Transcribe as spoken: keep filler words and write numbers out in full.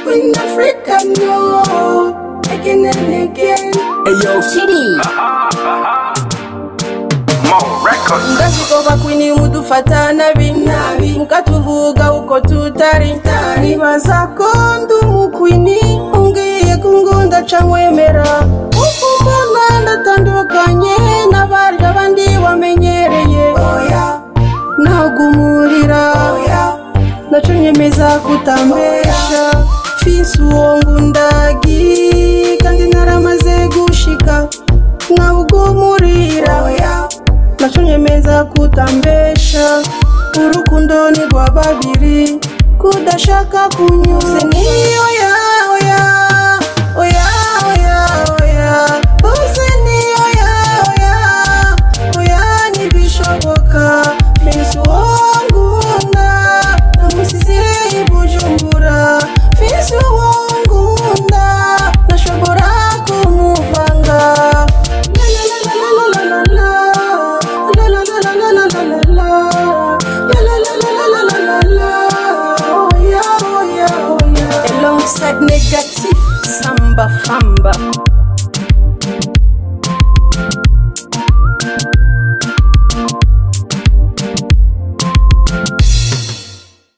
Queen Africa, no. Again and again. Hey yo, Chidi. More records. Ndashikoba Queen mudufata nabi nabi mukatuvuga uko tutari nibaza ko ndumu Queen ungiye kungunda camwemera ukubona ndatandukanye n'abari abandi wamenyereye oya nagumurira oya nacunyemeza kutambesha fisi uwongu ndagi kandi naramaze gushika nagumurira oya nacunyemeza kutambesha urukundo ni rwa babiri kudashaka kunyuze ni oya oya oya oya oya bose ni oya oya oya nibishoboka fisi wongunda namusize ibujumbura fisi wongunda nashobora kumuvanga Alongside negative samba famba.